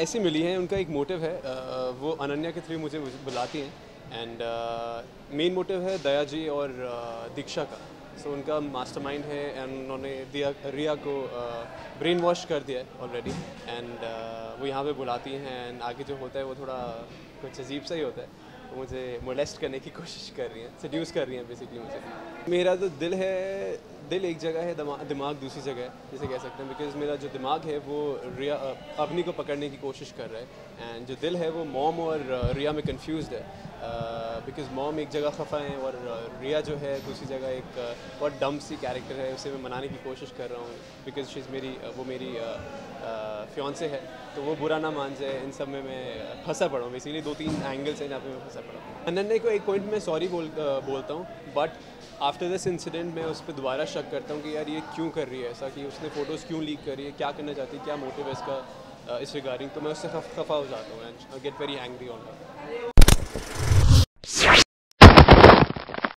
जैसी मिली हैं उनका एक मोटिव है, वो अनन्या के थ्रू मुझे बुलाती हैं एंड मेन मोटिव है दया जी और दीक्षा का। सो उनका मास्टरमाइंड है एंड उन्होंने रिया को ब्रेन वॉश कर दिया है ऑलरेडी एंड वो यहाँ पे बुलाती हैं एंड आगे जो होता है वो थोड़ा कुछ अजीब सा ही होता है। तो मुझे मोलेस्ट करने की कोशिश कर रही हैं, सेड्यूस कर रही हैं बेसिकली मुझे। मेरा जो दिल है, दिल एक जगह है, दिमाग दूसरी जगह है जैसे कह सकते हैं, बिकॉज मेरा जो दिमाग है वो रिया अवनी को पकड़ने की कोशिश कर रहा है एंड जो दिल है वो मॉम और रिया में कंफ्यूज्ड है, बिकॉज मॉम एक जगह खफा है और रिया जो है दूसरी जगह एक बहुत डम सी कैरेक्टर है, उसे मैं मनाने की कोशिश कर रहा हूँ बिकॉज शी इज़ वो मेरी फियांसे है, तो वो बुरा ना मान जाए। इन सब में मैं फंसा पड़ा हूँ, बेसिकली 2-3 एंगल्स हैं जहाँ पे मैं फंसा पड़ा हूँ। अनन्या को एक पॉइंट में सॉरी बोलता हूँ, बट आफ्टर दिस इंसिडेंट मैं उस पर दोबारा शक करता हूँ कि यार ये क्यों कर रही है ऐसा, कि उसने फ़ोटोज़ क्यों लीक करी है, क्या करना चाहती है, क्या मोटिव है इसका इस रिगार्डिंग। तो मैं उससे खफा हो जाता हूँ and get very angry on her.